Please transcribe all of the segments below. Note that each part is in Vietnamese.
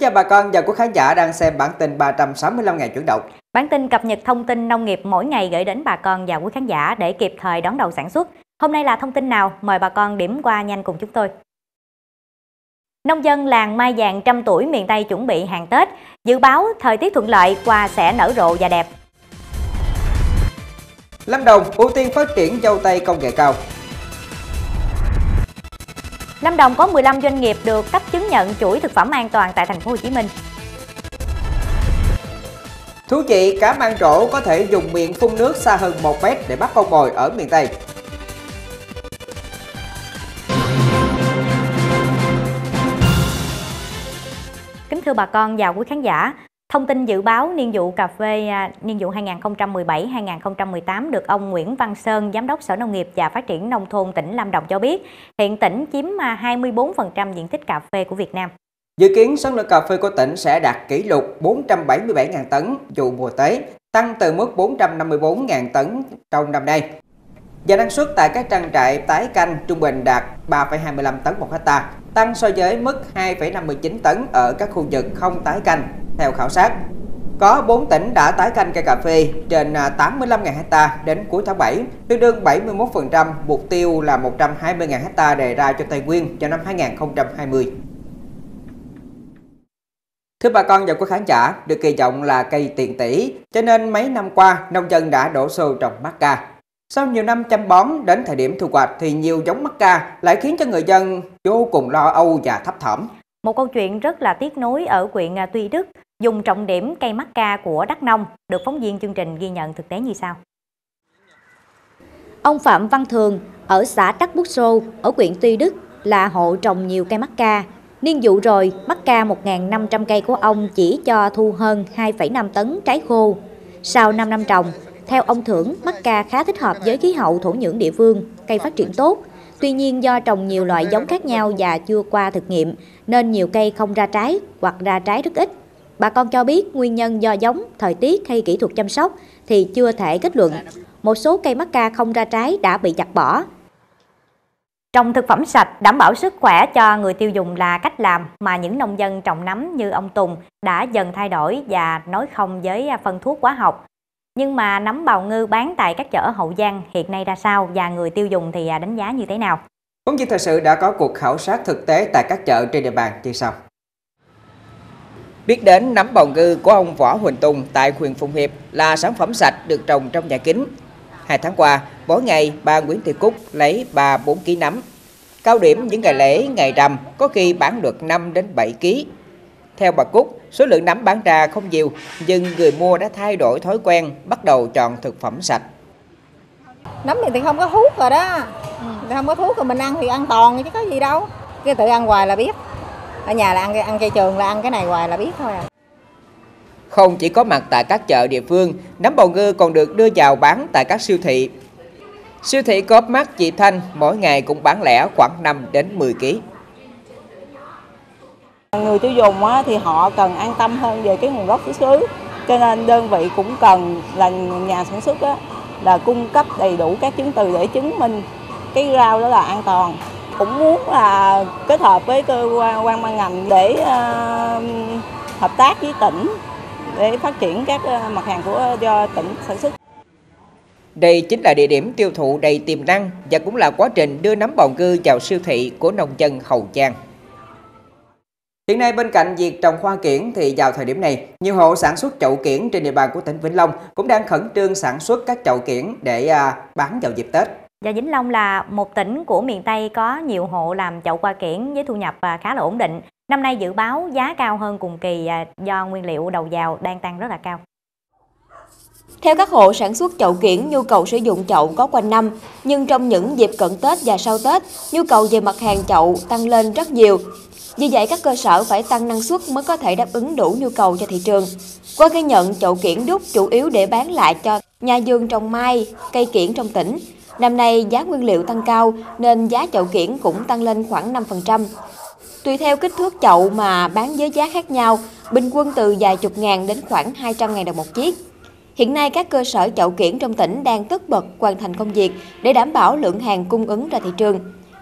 chào bà con và quý khán giả đang xem bản tin 365 ngày chuyển động. Bản tin cập nhật thông tin nông nghiệp mỗi ngày gửi đến bà con và quý khán giả để kịp thời đón đầu sản xuất. Hôm nay là thông tin nào? Mời bà con điểm qua nhanh cùng chúng tôi. Nông dân làng mai vàng trăm tuổi miền Tây chuẩn bị hàng Tết. Dự báo thời tiết thuận lợi, hoa sẽ nở rộ và đẹp. Lâm Đồng ưu tiên phát triển dâu tây công nghệ cao. Lâm Đồng có 15 doanh nghiệp được cấp chứng nhận chuỗi thực phẩm an toàn tại thành phố Hồ Chí Minh. Thú vị, cá mang rổ có thể dùng miệng phun nước xa hơn 1 mét để bắt con mồi ở miền Tây. Kính thưa bà con và quý khán giả, thông tin dự báo niên vụ cà phê niên vụ 2017-2018 được ông Nguyễn Văn Sơn, Giám đốc Sở Nông nghiệp và Phát triển Nông thôn tỉnh Lâm Đồng cho biết, hiện tỉnh chiếm 24% diện tích cà phê của Việt Nam. Dự kiến sản lượng cà phê của tỉnh sẽ đạt kỷ lục 477.000 tấn vụ mùa tới, tăng từ mức 454.000 tấn trong năm nay. Và năng suất tại các trang trại tái canh trung bình đạt 3,25 tấn một hectare, tăng so với mức 2,59 tấn ở các khu vực không tái canh. Theo khảo sát, có 4 tỉnh đã tái canh cây cà phê trên 85.000 hectare đến cuối tháng 7, tương đương 71% mục tiêu là 120.000 hectare đề ra cho Tây Nguyên vào năm 2020. Thưa bà con và quý khán giả, được kỳ vọng là cây tiền tỷ, cho nên mấy năm qua nông dân đã đổ xô trồng mắc ca. Sau nhiều năm chăm bón, đến thời điểm thu hoạch thì nhiều giống mắc ca lại khiến cho người dân vô cùng lo âu và thấp thỏm. Một câu chuyện rất là tiếc nuối ở huyện Tuy Đức, dùng trọng điểm cây mắc ca của Đắk Nông, được phóng viên chương trình ghi nhận thực tế như sau. Ông Phạm Văn Thường ở xã Đắk Bút Sô ở huyện Tuy Đức là hộ trồng nhiều cây mắc ca. Niên vụ rồi, mắc ca 1.500 cây của ông chỉ cho thu hơn 2,5 tấn trái khô. Sau 5 năm trồng, theo ông Thưởng, mắc ca khá thích hợp với khí hậu thổ nhưỡng địa phương, cây phát triển tốt. Tuy nhiên do trồng nhiều loại giống khác nhau và chưa qua thực nghiệm, nên nhiều cây không ra trái hoặc ra trái rất ít. Bà con cho biết nguyên nhân do giống, thời tiết hay kỹ thuật chăm sóc thì chưa thể kết luận. Một số cây mắc ca không ra trái đã bị chặt bỏ. Trồng thực phẩm sạch đảm bảo sức khỏe cho người tiêu dùng là cách làm mà những nông dân trồng nấm như ông Tùng đã dần thay đổi và nói không với phân thuốc hóa học. Nhưng mà nấm bào ngư bán tại các chợ Hậu Giang hiện nay ra sao và người tiêu dùng thì đánh giá như thế nào? Phóng viên thời sự đã có cuộc khảo sát thực tế tại các chợ trên địa bàn như sau. Biết đến nấm bào ngư của ông Võ Huỳnh Tùng tại huyện Phụng Hiệp là sản phẩm sạch được trồng trong nhà kính. 2 tháng qua, mỗi ngày bà Nguyễn Thị Cúc lấy 3-4 kg nấm. Cao điểm những ngày lễ, ngày rằm có khi bán được 5 đến 7 kg. Theo bà Cúc, số lượng nấm bán ra không nhiều, nhưng người mua đã thay đổi thói quen, bắt đầu chọn thực phẩm sạch. Nấm thì không có thuốc rồi đó, không có thuốc rồi mình ăn thì an toàn chứ có gì đâu. Cái tự ăn hoài là biết, ở nhà là ăn chay trường là ăn cái này hoài là biết thôi à. Không chỉ có mặt tại các chợ địa phương, nấm bào ngư còn được đưa vào bán tại các siêu thị. Siêu thị Co.op Mart Chị Thanh mỗi ngày cũng bán lẻ khoảng 5 đến 10 kg. Người tiêu dùng thì họ cần an tâm hơn về cái nguồn gốc xuất xứ, cho nên đơn vị cũng cần là nhà sản xuất là cung cấp đầy đủ các chứng từ để chứng minh cái rau đó là an toàn. Cũng muốn là kết hợp với cơ quan ban ngành để hợp tác với tỉnh để phát triển các mặt hàng do tỉnh sản xuất. Đây chính là địa điểm tiêu thụ đầy tiềm năng và cũng là quá trình đưa nấm bào ngư vào siêu thị của nông dân Hậu Giang. Hiện nay bên cạnh việc trồng hoa kiển thì vào thời điểm này, nhiều hộ sản xuất chậu kiển trên địa bàn của tỉnh Vĩnh Long cũng đang khẩn trương sản xuất các chậu kiển để bán vào dịp Tết. Và Vĩnh Long là một tỉnh của miền Tây có nhiều hộ làm chậu hoa kiển với thu nhập khá là ổn định. Năm nay dự báo giá cao hơn cùng kỳ do nguyên liệu đầu vào đang tăng rất là cao. Theo các hộ sản xuất chậu kiển, nhu cầu sử dụng chậu có quanh năm, nhưng trong những dịp cận Tết và sau Tết, nhu cầu về mặt hàng chậu tăng lên rất nhiều. Vì vậy, các cơ sở phải tăng năng suất mới có thể đáp ứng đủ nhu cầu cho thị trường. Qua ghi nhận, chậu kiển đúc chủ yếu để bán lại cho nhà vườn trồng mai, cây kiển trong tỉnh. Năm nay, giá nguyên liệu tăng cao nên giá chậu kiển cũng tăng lên khoảng 5%. Tùy theo kích thước chậu mà bán với giá khác nhau, bình quân từ vài chục ngàn đến khoảng 200.000 đồng một chiếc. Hiện nay, các cơ sở chậu kiển trong tỉnh đang tất bật hoàn thành công việc để đảm bảo lượng hàng cung ứng ra thị trường.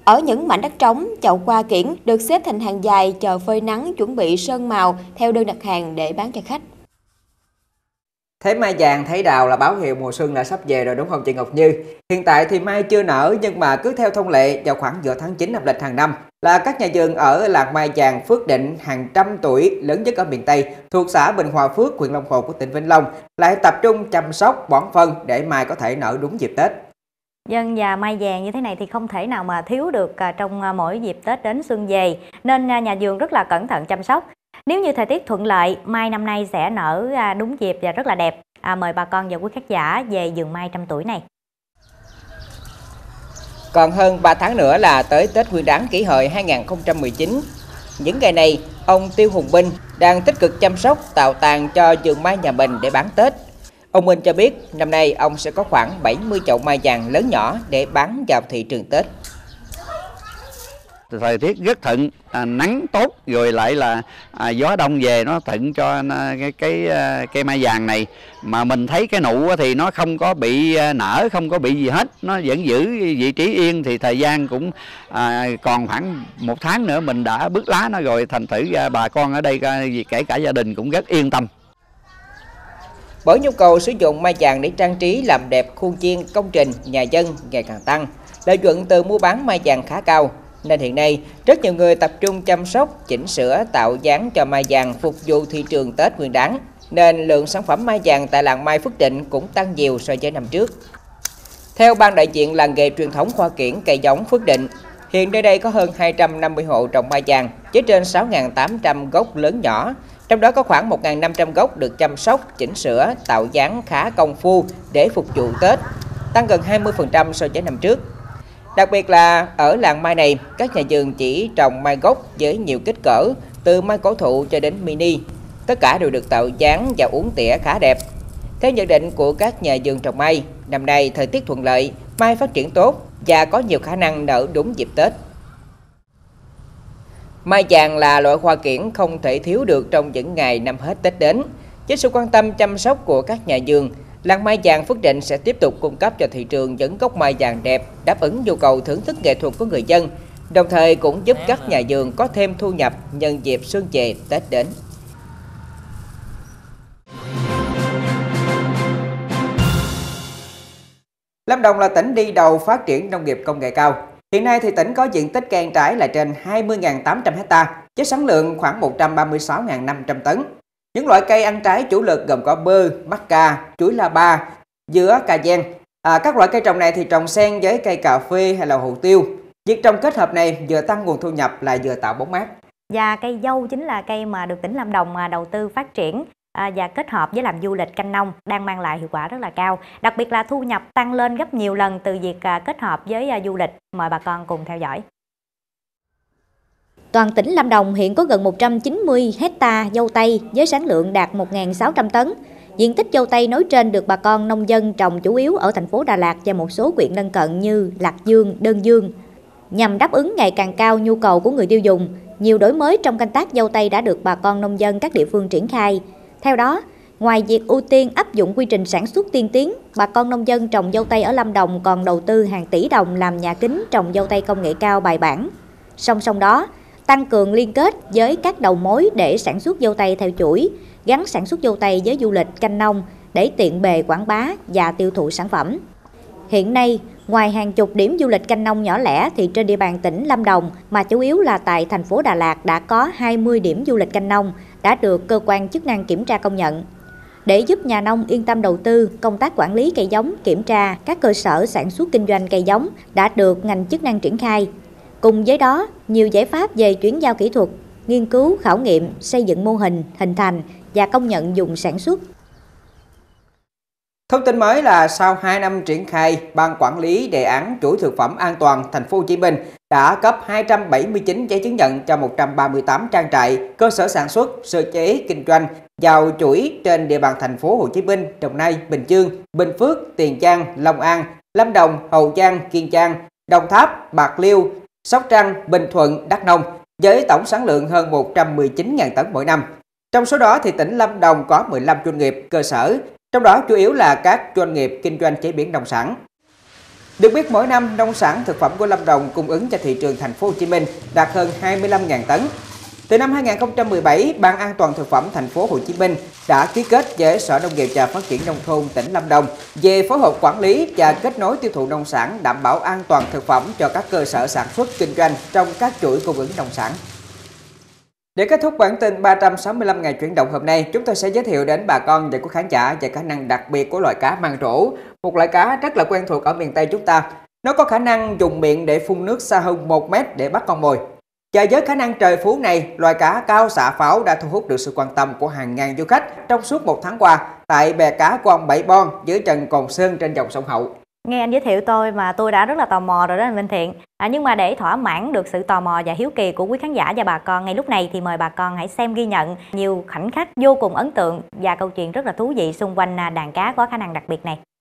Ở những mảnh đất trống, chậu hoa kiển được xếp thành hàng dài chờ phơi nắng chuẩn bị sơn màu theo đơn đặt hàng để bán cho khách. Thấy mai vàng, thấy đào là báo hiệu mùa xuân đã sắp về rồi đúng không chị Ngọc Như? Hiện tại thì mai chưa nở nhưng mà cứ theo thông lệ vào khoảng giữa tháng 9 âm lịch hàng năm là các nhà vườn ở làng mai vàng Phước Định hàng trăm tuổi lớn nhất ở miền Tây thuộc xã Bình Hòa Phước, huyện Long Hồ của tỉnh Vĩnh Long lại tập trung chăm sóc bón phân để mai có thể nở đúng dịp Tết. Dân và mai vàng như thế này thì không thể nào mà thiếu được trong mỗi dịp Tết đến xuân về, nên nhà vườn rất là cẩn thận chăm sóc. Nếu như thời tiết thuận lợi, mai năm nay sẽ nở đúng dịp và rất là đẹp. Mời bà con và quý khán giả về vườn mai trăm tuổi này. Còn hơn 3 tháng nữa là tới Tết Nguyên đán Kỷ Hợi 2019. Những ngày này, ông Tiêu Hùng Binh đang tích cực chăm sóc tạo tàn cho vườn mai nhà mình để bán Tết. Ông Minh cho biết năm nay ông sẽ có khoảng 70 chậu mai vàng lớn nhỏ để bán vào thị trường Tết. Thời tiết rất thuận, nắng tốt rồi lại là gió đông về nó thuận cho cây mai vàng này, mà mình thấy cái nụ thì nó không có bị nở, không có bị gì hết, nó vẫn giữ vị trí yên, thì thời gian cũng còn khoảng 1 tháng nữa mình đã bứt lá nó rồi, thành thử bà con ở đây kể cả gia đình cũng rất yên tâm. Bởi nhu cầu sử dụng mai vàng để trang trí làm đẹp khuôn viên, công trình, nhà dân ngày càng tăng, lợi nhuận từ mua bán mai vàng khá cao. Nên hiện nay, rất nhiều người tập trung chăm sóc, chỉnh sửa, tạo dáng cho mai vàng phục vụ thị trường Tết Nguyên đán. Nên lượng sản phẩm mai vàng tại làng mai Phước Định cũng tăng nhiều so với năm trước. Theo ban đại diện làng nghề truyền thống Khoa Kiển cây giống Phước Định, hiện nơi đây có hơn 250 hộ trồng mai vàng với trên 6.800 gốc lớn nhỏ. Trong đó có khoảng 1.500 gốc được chăm sóc, chỉnh sửa, tạo dáng khá công phu để phục vụ Tết, tăng gần 20% so với năm trước. Đặc biệt là ở làng mai này, các nhà vườn chỉ trồng mai gốc với nhiều kích cỡ, từ mai cổ thụ cho đến mini. Tất cả đều được tạo dáng và uốn tỉa khá đẹp. Theo nhận định của các nhà vườn trồng mai, năm nay thời tiết thuận lợi, mai phát triển tốt và có nhiều khả năng nở đúng dịp Tết. Mai vàng là loại hoa kiển không thể thiếu được trong những ngày năm hết Tết đến. Với sự quan tâm chăm sóc của các nhà vườn, làng mai vàng Phước Định sẽ tiếp tục cung cấp cho thị trường những gốc mai vàng đẹp, đáp ứng nhu cầu thưởng thức nghệ thuật của người dân, đồng thời cũng giúp các nhà vườn có thêm thu nhập nhân dịp xuân về Tết đến. Lâm Đồng là tỉnh đi đầu phát triển nông nghiệp công nghệ cao. Hiện nay thì tỉnh có diện tích cây ăn trái là trên 20.800 ha, với sản lượng khoảng 136.500 tấn. Những loại cây ăn trái chủ lực gồm có bơ, mắc ca, chuối la ba, dứa, cà giang. Các loại cây trồng này thì trồng xen với cây cà phê hay là hồ tiêu. Việc trồng kết hợp này vừa tăng nguồn thu nhập lại vừa tạo bóng mát. Và cây dâu chính là cây mà được tỉnh Lâm Đồng đầu tư phát triển và kết hợp với làm du lịch canh nông đang mang lại hiệu quả rất là cao. Đặc biệt là thu nhập tăng lên gấp nhiều lần từ việc kết hợp với du lịch. Mời bà con cùng theo dõi. Toàn tỉnh Lâm Đồng hiện có gần 190 hectare dâu tây với sản lượng đạt 1.600 tấn. Diện tích dâu tây nói trên được bà con nông dân trồng chủ yếu ở thành phố Đà Lạt và một số huyện lân cận như Lạc Dương, Đơn Dương. Nhằm đáp ứng ngày càng cao nhu cầu của người tiêu dùng, nhiều đổi mới trong canh tác dâu tây đã được bà con nông dân các địa phương triển khai. Theo đó, ngoài việc ưu tiên áp dụng quy trình sản xuất tiên tiến, bà con nông dân trồng dâu tây ở Lâm Đồng còn đầu tư hàng tỷ đồng làm nhà kính trồng dâu tây công nghệ cao bài bản. Song song đó, tăng cường liên kết với các đầu mối để sản xuất dâu tây theo chuỗi, gắn sản xuất dâu tây với du lịch canh nông để tiện bề quảng bá và tiêu thụ sản phẩm. Hiện nay, ngoài hàng chục điểm du lịch canh nông nhỏ lẻ thì trên địa bàn tỉnh Lâm Đồng mà chủ yếu là tại thành phố Đà Lạt đã có 20 điểm du lịch canh nông đã được cơ quan chức năng kiểm tra công nhận. Để giúp nhà nông yên tâm đầu tư, công tác quản lý cây giống, kiểm tra các cơ sở sản xuất kinh doanh cây giống đã được ngành chức năng triển khai. Cùng với đó, nhiều giải pháp về chuyển giao kỹ thuật, nghiên cứu, khảo nghiệm, xây dựng mô hình, hình thành và công nhận dùng sản xuất. Thông tin mới là sau 2 năm triển khai, Ban Quản lý Đề án Chuỗi Thực phẩm An toàn Thành phố Hồ Chí Minh đã cấp 279 giấy chứng nhận cho 138 trang trại, cơ sở sản xuất, sơ chế, kinh doanh vào chuỗi trên địa bàn Thành phố Hồ Chí Minh, Đồng Nai, Bình Dương, Bình Phước, Tiền Giang, Long An, Lâm Đồng, Hậu Giang, Kiên Giang, Đồng Tháp, Bạc Liêu, Sóc Trăng, Bình Thuận, Đắk Nông với tổng sản lượng hơn 119.000 tấn mỗi năm. Trong số đó thì tỉnh Lâm Đồng có 15 doanh nghiệp cơ sở, trong đó chủ yếu là các doanh nghiệp kinh doanh chế biến nông sản. Được biết mỗi năm nông sản thực phẩm của Lâm Đồng cung ứng cho thị trường thành phố Hồ Chí Minh đạt hơn 25.000 tấn. Từ năm 2017, Ban An toàn thực phẩm thành phố Hồ Chí Minh đã ký kết với Sở Nông nghiệp và Phát triển nông thôn tỉnh Lâm Đồng về phối hợp quản lý và kết nối tiêu thụ nông sản đảm bảo an toàn thực phẩm cho các cơ sở sản xuất kinh doanh trong các chuỗi cung ứng nông sản. Để kết thúc bản tin 365 ngày chuyển động hôm nay, chúng tôi sẽ giới thiệu đến bà con và quý khán giả về khả năng đặc biệt của loài cá măng rổ, một loại cá rất là quen thuộc ở miền Tây chúng ta. Nó có khả năng dùng miệng để phun nước xa hơn 1 mét để bắt con mồi. Và với khả năng trời phú này, loài cá cao xạ pháo đã thu hút được sự quan tâm của hàng ngàn du khách trong suốt 1 tháng qua tại bè cá của ông Bảy Bon dưới chân Cồn Sơn trên dòng sông Hậu. Nghe anh giới thiệu tôi mà tôi đã rất là tò mò rồi đó anh Minh Thiện. Nhưng mà để thỏa mãn được sự tò mò và hiếu kỳ của quý khán giả và bà con ngay lúc này thì mời bà con hãy xem ghi nhận nhiều khoảnh khắc vô cùng ấn tượng và câu chuyện rất là thú vị xung quanh đàn cá có khả năng đặc biệt này.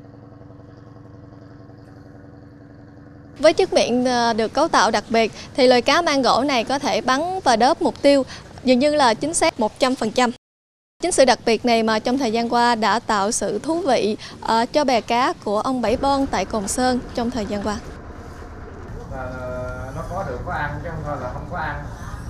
Với chiếc miệng được cấu tạo đặc biệt thì loài cá măng rổ này có thể bắn và đớp mục tiêu dường như là chính xác 100%. Chính sự đặc biệt này mà trong thời gian qua đã tạo sự thú vị cho bè cá của ông Bảy Bon tại Cồn Sơn trong thời gian qua. Nó có được có ăn chứ không thôi là không có ăn.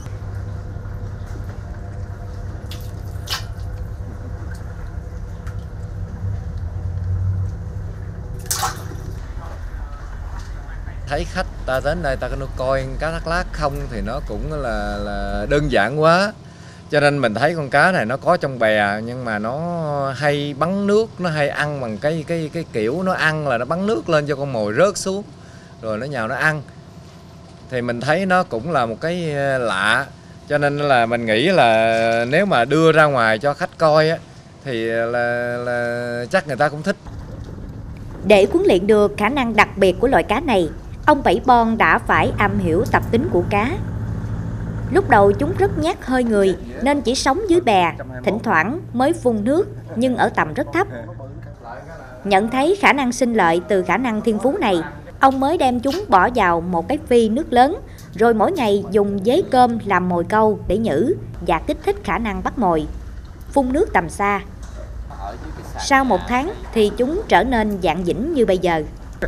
Thấy khách ta đến đây ta coi cá thác lác không thì nó cũng là đơn giản quá. Cho nên mình thấy con cá này nó có trong bè nhưng mà nó hay bắn nước, nó hay ăn bằng cái kiểu nó ăn là nó bắn nước lên cho con mồi rớt xuống rồi nó nhào nó ăn. Thì mình thấy nó cũng là một cái lạ, cho nên là mình nghĩ là nếu mà đưa ra ngoài cho khách coi á thì là chắc người ta cũng thích. Để huấn luyện được khả năng đặc biệt của loài cá này, ông Bảy Bon đã phải am hiểu tập tính của cá. Lúc đầu chúng rất nhát hơi người nên chỉ sống dưới bè, thỉnh thoảng mới phun nước nhưng ở tầm rất thấp. Nhận thấy khả năng sinh lợi từ khả năng thiên phú này, ông mới đem chúng bỏ vào một cái phi nước lớn, rồi mỗi ngày dùng giấy cơm làm mồi câu để nhử và kích thích khả năng bắt mồi, phun nước tầm xa. Sau 1 tháng thì chúng trở nên dạng dĩnh như bây giờ.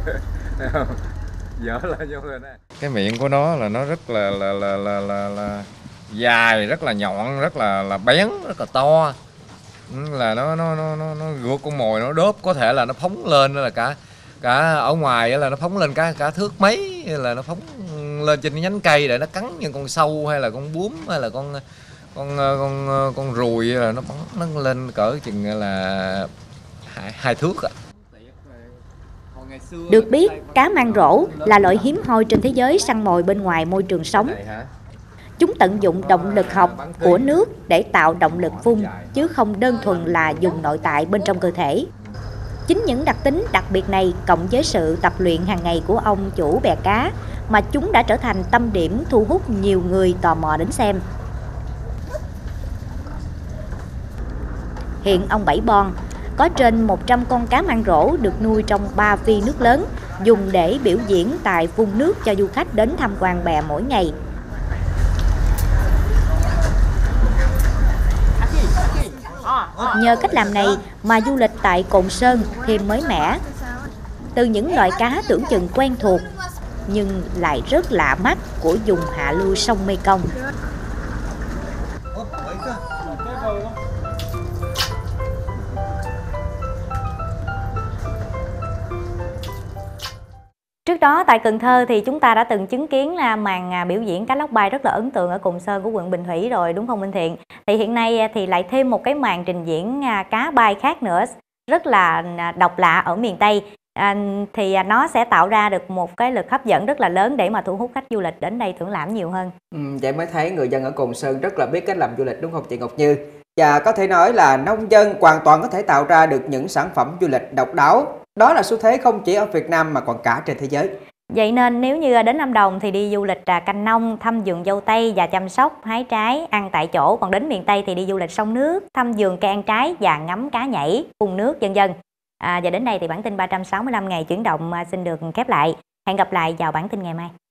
Cái miệng của nó là nó rất là dài, rất là nhọn, rất là bén, rất là to. Là nó gượt con mồi nó đớp, có thể là nó phóng lên, là cả ở ngoài là nó phóng lên cả thước mấy, là nó phóng lên trên nhánh cây để nó cắn như con sâu hay là con bướm hay là con ruồi, là nó phóng nó lên cỡ chừng là 2 thước ạ. Được biết, cá măng rổ là loại hiếm hoi trên thế giới săn mồi bên ngoài môi trường sống. Chúng tận dụng động lực học của nước để tạo động lực phun, chứ không đơn thuần là dùng nội tại bên trong cơ thể. Chính những đặc tính đặc biệt này cộng với sự tập luyện hàng ngày của ông chủ bè cá mà chúng đã trở thành tâm điểm thu hút nhiều người tò mò đến xem. Hiện ông Bảy Bon có trên 100 con cá măng rổ được nuôi trong 3 phi nước lớn, dùng để biểu diễn tài phun nước cho du khách đến tham quan bè mỗi ngày. Nhờ cách làm này mà du lịch tại Cồn Sơn thêm mới mẻ. Từ những loại cá tưởng chừng quen thuộc nhưng lại rất lạ mắt của vùng hạ lưu sông Mekong. Trước đó tại Cần Thơ thì chúng ta đã từng chứng kiến là màn biểu diễn cá lóc bay rất là ấn tượng ở Cồn Sơn của quận Bình Thủy rồi, đúng không Minh Thiện? Thì hiện nay thì lại thêm một cái màn trình diễn cá bay khác nữa, rất là độc lạ ở miền Tây. Thì nó sẽ tạo ra được một cái lực hấp dẫn rất là lớn để mà thu hút khách du lịch đến đây thưởng lãm nhiều hơn. Vậy mới thấy người dân ở Cồn Sơn rất là biết cách làm du lịch, đúng không chị Ngọc Như? Và có thể nói là nông dân hoàn toàn có thể tạo ra được những sản phẩm du lịch độc đáo. Đó là xu thế không chỉ ở Việt Nam mà còn cả trên thế giới. Vậy nên nếu như đến Lâm Đồng thì đi du lịch canh nông, thăm vườn dâu tây và chăm sóc, hái trái, ăn tại chỗ. Còn đến miền Tây thì đi du lịch sông nước, thăm vườn cây ăn trái và ngắm cá nhảy, phun nước vân vân. Và đến đây thì bản tin 365 ngày chuyển động xin được khép lại. Hẹn gặp lại vào bản tin ngày mai.